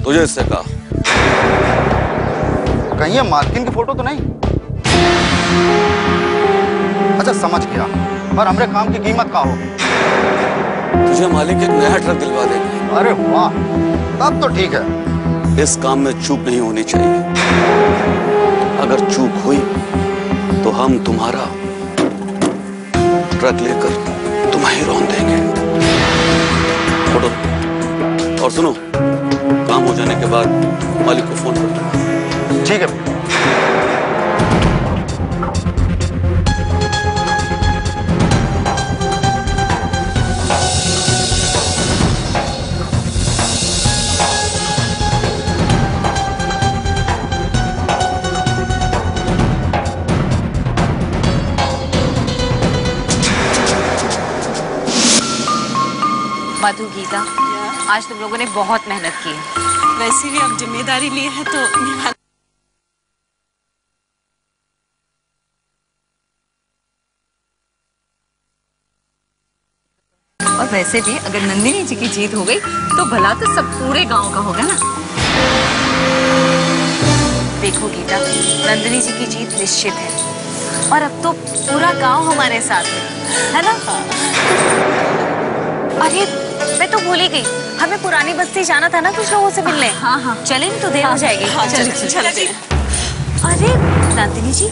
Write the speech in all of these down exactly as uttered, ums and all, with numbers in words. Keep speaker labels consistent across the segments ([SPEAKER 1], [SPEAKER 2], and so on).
[SPEAKER 1] तुझे इससे कहा।
[SPEAKER 2] कहीं ये मालकिन की फोटो तो नहीं? अच्छा समझ गया, पर हमरे काम की कीमत का हो?
[SPEAKER 1] तुझे मालिक एक नया ट्रक दिलवा देंगे।
[SPEAKER 2] अरे वाह, तब तो ठीक है।
[SPEAKER 1] इस काम में चूक नहीं होनी चाहिए। अगर चूक हुई तो हम तुम्हारा ट्रक लेकर तुम्हें रौंद देंगे। फोटो और सुनो, काम हो जाने के बाद मालिक को फोन कर दूंगा।
[SPEAKER 2] ठीक है।
[SPEAKER 3] मधु, गीता, आज तुम लोगों ने बहुत मेहनत की है।
[SPEAKER 4] वैसे भी अब जिम्मेदारी ली है तो
[SPEAKER 3] और वैसे भी अगर नंदिनी जी की जीत हो गई तो भला तो सब पूरे गांव का होगा ना। देखो गीता, नंदिनी जी की जीत निश्चित है और अब तो पूरा गांव हमारे साथ है, है ना? अरे मैं तो भूल ही गई, हमें पुरानी बस्ती जाना था ना कुछ लोगों से मिलने। हाँ हाँ चलें, तो देर हो जाएगी।
[SPEAKER 4] हाँ, चल, चल, चल, चल।
[SPEAKER 3] अरे नंदिनी जी,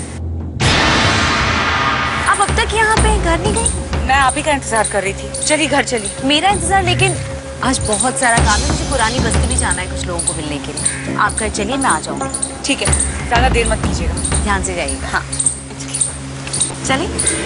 [SPEAKER 3] अब अब तक यहाँ पे घर नहीं गई?
[SPEAKER 4] मैं आप ही का इंतजार कर रही थी। चलिए घर चलिए।
[SPEAKER 3] मेरा इंतजार? लेकिन आज बहुत सारा काम है, मुझे पुरानी बस्ती भी जाना है कुछ लोगों को मिलने के लिए। आप घर चलिए, मैं आ जाऊंगी।
[SPEAKER 4] ठीक है, ज्यादा देर मत कीजिएगा,
[SPEAKER 3] ध्यान से जाइएगा। हाँ चलिए।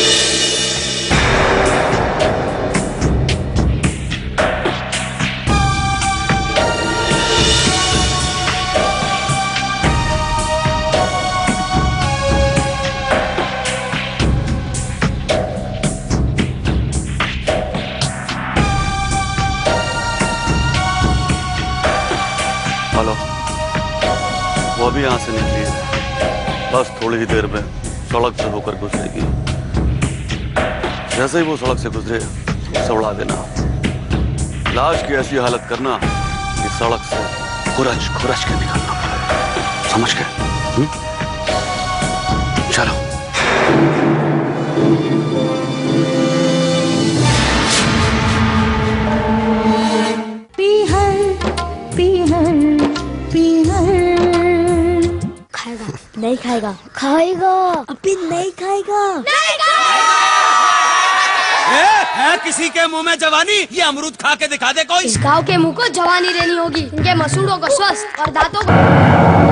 [SPEAKER 1] हेलो, वो भी यहाँ से निकली है, बस थोड़ी ही देर में सड़क से होकर गुजरेगी। जैसे ही वो सड़क से गुजरे उसे उड़ा देना। लाश की ऐसी हालत करना कि सड़क से खुरच खुरच के निकलना पड़े। समझ गए? चलो।
[SPEAKER 5] नहीं खाएगा। खाएगा। अभी नहीं खाएगा। नहीं
[SPEAKER 6] खाएगा। ए, है किसी के मुंह में जवानी? ये अमरूद खा के दिखा दे कोई।
[SPEAKER 5] इस गांव के मुंह को जवानी रहनी होगी, इनके मसूड़ों को स्वस्थ और दांतों को।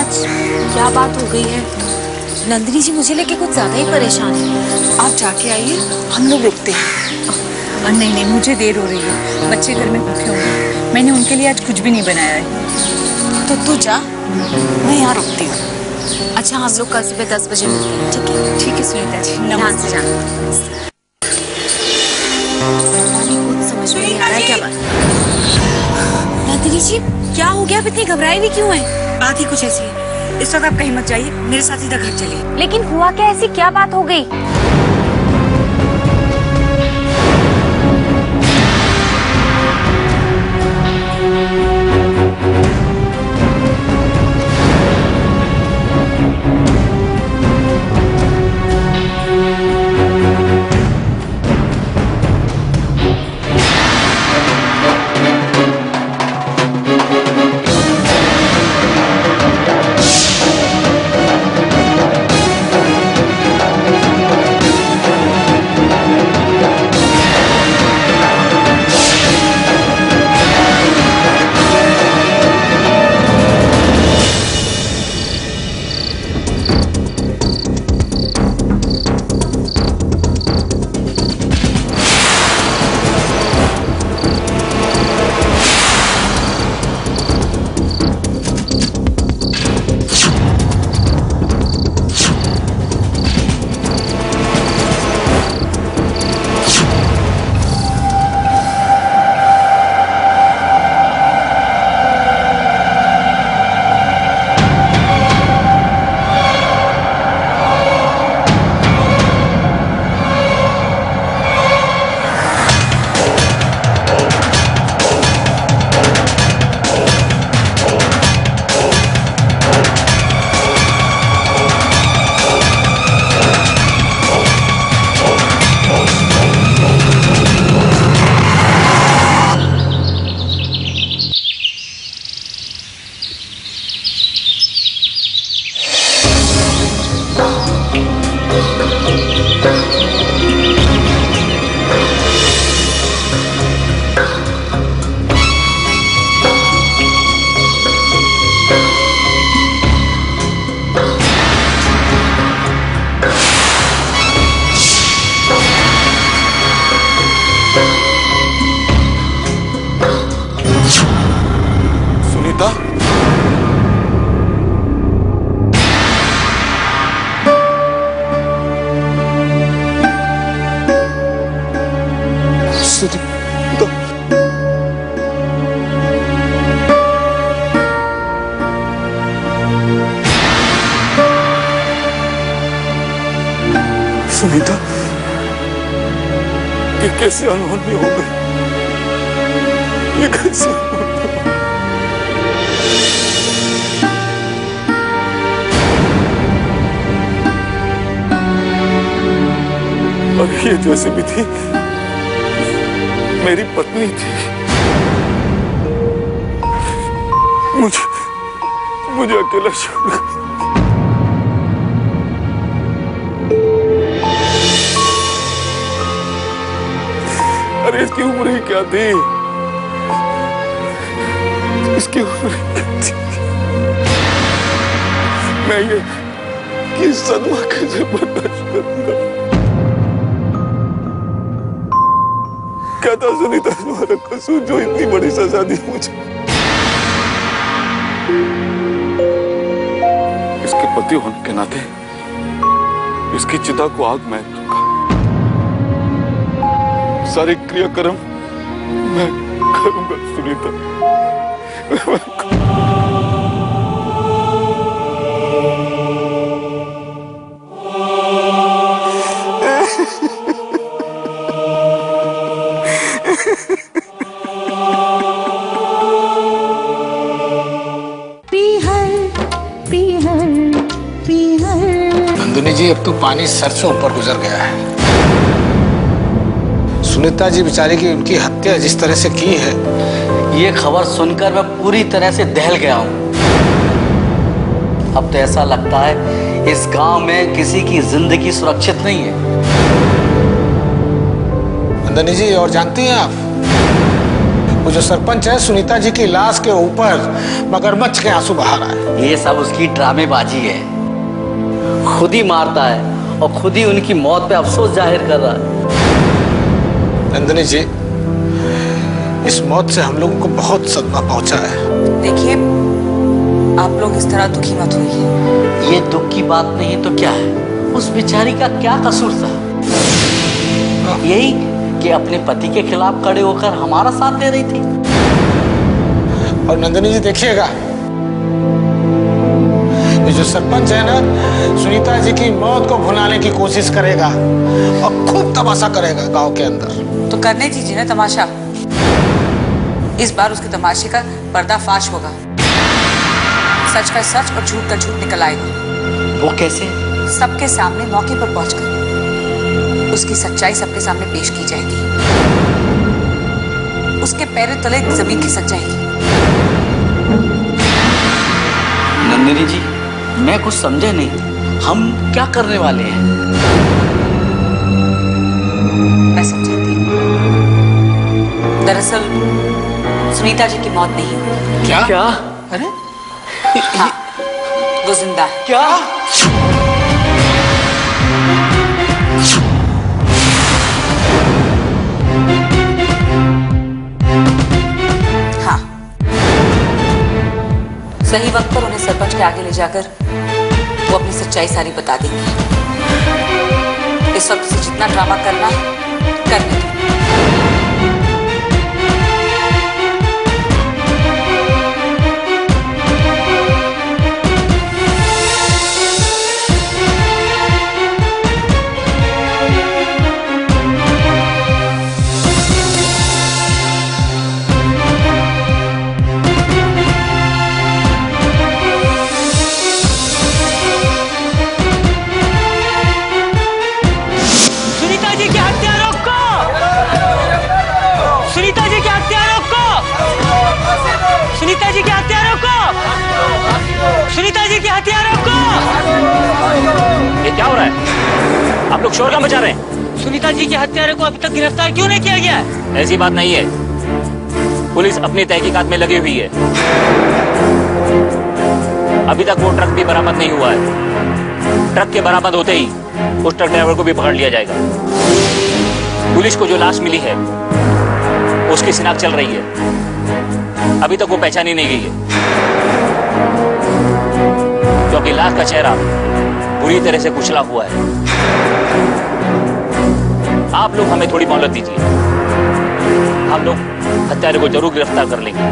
[SPEAKER 3] आज क्या बात हो गई है? नंदिनी जी मुझे लेके कुछ ज्यादा ही परेशान है।
[SPEAKER 4] आप जाके आइए, हम लोग रुकते हैं। और नहीं नहीं, मुझे देर हो रही है, बच्चे घर में भूखे होंगे, मैंने उनके लिए आज कुछ भी नहीं बनाया है। तो तू जा, मैं यहाँ रुकती हूँ।
[SPEAKER 3] अच्छा, हम लोग कल सुबह दस बजे मिलते हैं, ठीक है?
[SPEAKER 4] ठीक है सुनीता जी,
[SPEAKER 3] ध्यान से जाना। कुछ समझ में नहीं आ रहा है क्या बात। नंदिनी जी क्या हो गया? आप इतनी घबराई हुई क्यों है?
[SPEAKER 4] बात ही कुछ ऐसी है, इस वक्त आप कहीं मत जाइए, मेरे साथ सीधा घर चलिए।
[SPEAKER 3] लेकिन हुआ क्या? ऐसी क्या बात हो गई?
[SPEAKER 7] सुनीता, ये कैसे अनहोनी हो गई? ये कैसे? और ये जैसे भी थी मेरी पत्नी थी। मुझे मुझे अकेला छोड़ गई। अरे इसकी उम्र ही क्या थी? इसकी उम्र ही क्या थी? मैं ये कि सदमा कैसे बर्दाश्त करूंगा? क्या था सुनीता तुम्हारा कसूर जो इतनी बड़ी सजा दी मुझे? इसके पति होने के नाते इसकी चिता को आग में दूंगा। सारे क्रियाक्रम मैं करूंगा सुनीता।
[SPEAKER 8] नंदिनी जी, अब तो पानी सर से ऊपर गुजर गया है। सुनीता जी बेचारी की उनकी हत्या जिस तरह से की है,
[SPEAKER 9] ये खबर सुनकर मैं पूरी तरह से दहल गया हूं। अब तो ऐसा लगता है इस गांव में किसी की जिंदगी सुरक्षित नहीं है।
[SPEAKER 8] नंदिनी जी, और जानती हैं आप, वो जो सरपंच है सुनीता जी की लाश के ऊपर मगरमच्छ के आंसू बहा रहा है।
[SPEAKER 9] ये सब उसकी ड्रामेबाजी है। खुद ही मारता है और खुद ही उनकी मौत पे अफसोस जाहिर कर रहा है।
[SPEAKER 8] नंदिनी जी, इस मौत से हम लोगों को बहुत सदमा पहुंचा है।
[SPEAKER 4] देखिए, आप लोग इस तरह दुखी मत होइए।
[SPEAKER 9] ये दुख की बात नहीं तो क्या है? उस बेचारी का क्या कसूर था? यही कि अपने पति के खिलाफ खड़े होकर हमारा साथ दे रही थी।
[SPEAKER 8] और नंदिनी जी देखिएगा, ये जो सरपंच है ना, सुनीता जी की मौत को भुलाने की कोशिश करेगा और खूब तमाशा करेगा गांव के अंदर।
[SPEAKER 4] तो करने दीजिए ना तमाशा। इस बार उसके तमाशे का पर्दाफाश होगा। सच का सच और झूठ का झूठ निकल आएगा।
[SPEAKER 9] वो कैसे?
[SPEAKER 4] सबके सामने मौके पर पहुंचकर उसकी सच्चाई सबके सामने पेश की जाएगी। उसके पैरों तले जमीन खिसक जाएगी।
[SPEAKER 9] नंदिनी जी, मैं कुछ समझे नहीं। हम क्या करने वाले हैं?
[SPEAKER 4] मैं समझाती हूँ। दरअसल सुनीता जी की मौत नहीं हुई।
[SPEAKER 8] क्या?
[SPEAKER 9] क्या?
[SPEAKER 8] अरे
[SPEAKER 4] हाँ, वो जिंदा है।
[SPEAKER 9] क्या?
[SPEAKER 4] हाँ, सही वक्त पर उन्हें सरपंच के आगे ले जाकर वो अपनी सच्चाई सारी बता देंगे। इस वक्त से जितना ड्रामा करना करने दो।
[SPEAKER 10] सुनीता जी के हत्यारों को! सुनीता जी के हत्यारों को!
[SPEAKER 11] ये क्या हो रहा है? आप लोग शोर क्यों मचा रहे हैं?
[SPEAKER 10] सुनीता जी के हत्यारों को अभी तक गिरफ्तार क्यों नहीं किया गया है?
[SPEAKER 11] ऐसी बात नहीं है। पुलिस अपनी तहकीकात में लगी हुई है। अभी तक वो ट्रक भी बरामद नहीं हुआ है। ट्रक के बरामद होते ही उस ट्रक ड्राइवर को भी पकड़ लिया जाएगा। पुलिस को जो लाश मिली है उसकी शिनाख्त चल रही है। अभी तक वो पहचानी नहीं गई है क्योंकि लाश का चेहरा बुरी तरह से कुचला हुआ है। आप लोग हमें थोड़ी मोहलत दीजिए, हम लोग हत्यारे को जरूर गिरफ्तार कर लेंगे।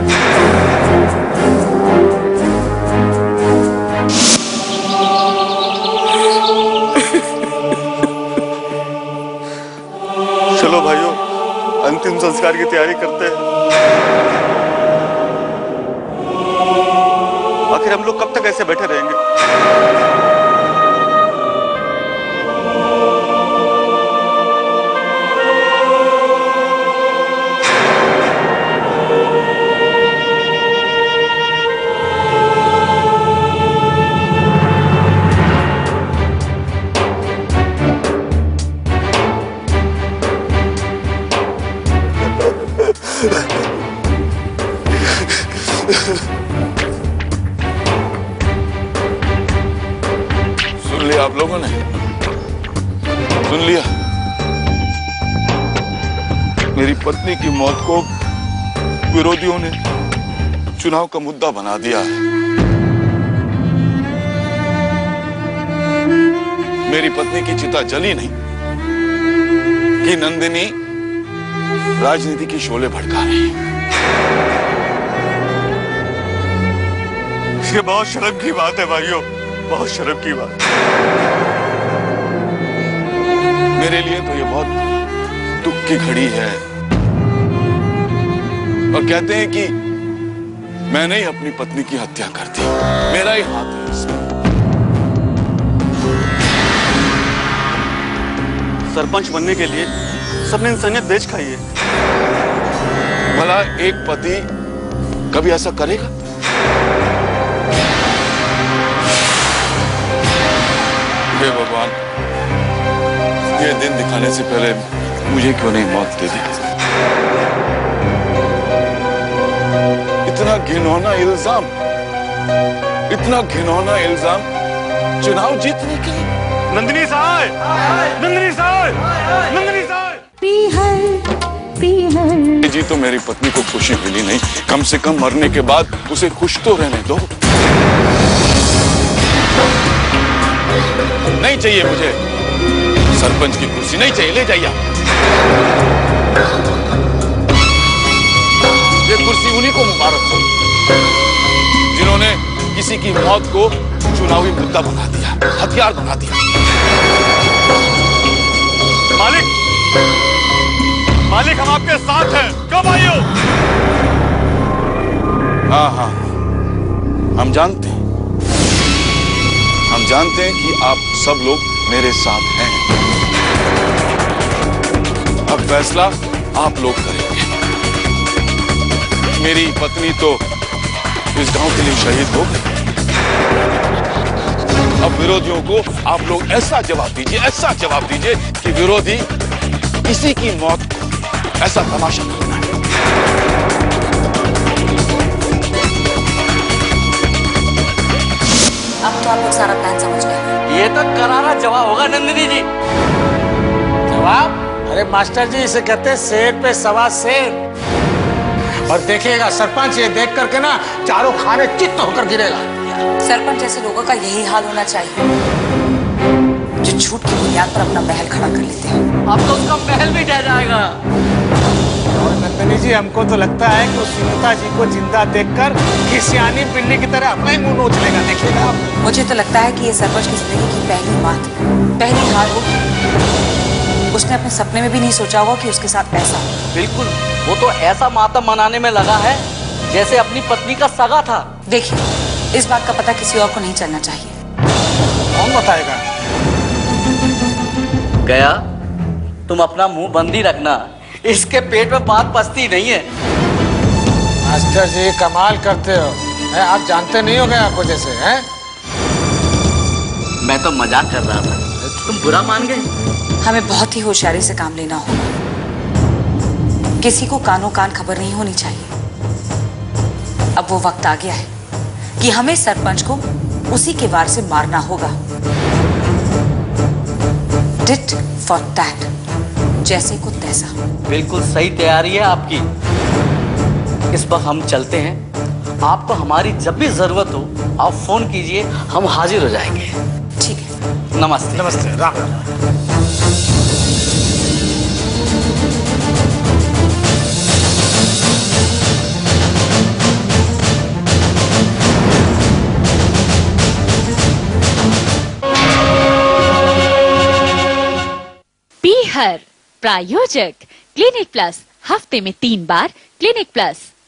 [SPEAKER 7] चलो भाइयों, अंतिम संस्कार की तैयारी करते हैं। आखिर हम लोग कब तक ऐसे बैठे रहेंगे? सुन लिया आप लोगों ने? सुन लिया? मेरी पत्नी की मौत को विरोधियों ने चुनाव का मुद्दा बना दिया है। मेरी पत्नी की चिता जली नहीं कि नंदिनी राजनीति की शोले भड़का रही है। ये बहुत शर्म की बात है भाइयों, बहुत शर्म की बात। मेरे लिए तो ये बहुत दुख की घड़ी है। और कहते हैं कि मैंने ही अपनी पत्नी की हत्या कर दी, मेरा ही हाथ है इसमें।
[SPEAKER 1] सरपंच बनने के लिए सबने इंसानियत बेच खाई है।
[SPEAKER 7] भला एक पति कभी ऐसा करेगा? हे भगवान, ये दिन दिखाने से पहले मुझे क्यों नहीं मौत दे दी? घिनौना इल्जाम, इतना घिनौना इल्जाम चुनाव जीतने के लिए।
[SPEAKER 12] नंदिनी साहब, नंदिनी साहब, नंदिनी साहब।
[SPEAKER 4] पीहर, पीहर।
[SPEAKER 7] जी तो मेरी पत्नी को खुशी मिली नहीं, कम से कम मरने के बाद उसे खुश तो रहने दो। नहीं चाहिए मुझे सरपंच की कुर्सी, नहीं चाहिए, ले जाइए। ये कुर्सी उन्हीं को मुबारक हो जिन्होंने किसी की मौत को चुनावी मुद्दा बना दिया, हथियार बना दिया।
[SPEAKER 12] मालिक, मालिक हम आपके साथ हैं, कब आई हो?
[SPEAKER 7] हाँ हाँ, हम जानते हैं, हम जानते हैं कि आप सब लोग मेरे साथ हैं। अब फैसला आप लोग करेंगे। मेरी पत्नी तो इस गांव के लिए शहीद हो गई। अब विरोधियों को आप लोग ऐसा जवाब दीजिए, ऐसा जवाब दीजिए कि विरोधी किसी की मौत को ऐसा तमाशा करना है।
[SPEAKER 3] अब तो आप लोग सारा प्लान समझ गए।
[SPEAKER 9] ये तो करारा जवाब होगा नंदिनी जी।
[SPEAKER 8] जवाब? अरे मास्टर जी, इसे कहते हैं शेर पे सवा शेर। और देखिएगा सरपंच ये देख करके ना चारों खाने चित्त होकर गिरेगा।
[SPEAKER 3] सरपंच जैसे लोगों का यही हाल होना चाहिए, जो झूठ की बुनियाद पर अपना महल खड़ा कर लेते हैं।
[SPEAKER 9] अब तो उसका महल भी ढह जाएगा।
[SPEAKER 8] और नंदिनी जी, हमको तो लगता है कि उस सुनीता जी को जिंदा देखकर खिसियानी बिल्ली की तरह अपना ही मुंह नोच लेगा। देखिएगा आप।
[SPEAKER 3] मुझे तो लगता है कि ये सरपंच की जिंदगी की पहली मात, पहली हार होगी। उसने अपने सपने में भी नहीं सोचा होगा कि उसके साथ ऐसा हो।
[SPEAKER 9] बिल्कुल, वो तो ऐसा मातम मनाने में लगा है जैसे अपनी पत्नी का सगा था।
[SPEAKER 3] देखिए, इस बात का पता किसी और को नहीं चलना चाहिए।
[SPEAKER 8] कौन बताएगा?
[SPEAKER 9] गया, तुम अपना मुंह बंद ही रखना, इसके पेट में बात पचती नहीं है।
[SPEAKER 8] मास्टर जी कमाल करते हो, है? आप जानते नहीं हो गया को जैसे, हैं?
[SPEAKER 9] मैं तो मजाक कर रहा था, तुम बुरा मान गए।
[SPEAKER 3] हमें बहुत ही होशियारी से काम लेना होगा। किसी को कानों कान खबर नहीं होनी चाहिए। अब वो वक्त आ गया है कि हमें सरपंच को उसी के वार से मारना होगा। टिट फॉर टैट, जैसे को तैसा।
[SPEAKER 9] बिल्कुल सही तैयारी है आपकी। इस वक्त हम चलते हैं। आपको हमारी जब भी जरूरत हो आप फोन कीजिए, हम हाजिर हो जाएंगे।
[SPEAKER 3] ठीक है।
[SPEAKER 9] नमस्ते।
[SPEAKER 8] नमस्ते। राम राम।
[SPEAKER 13] पीहर प्रायोजक क्लिनिक प्लस, हफ्ते में तीन बार क्लिनिक प्लस।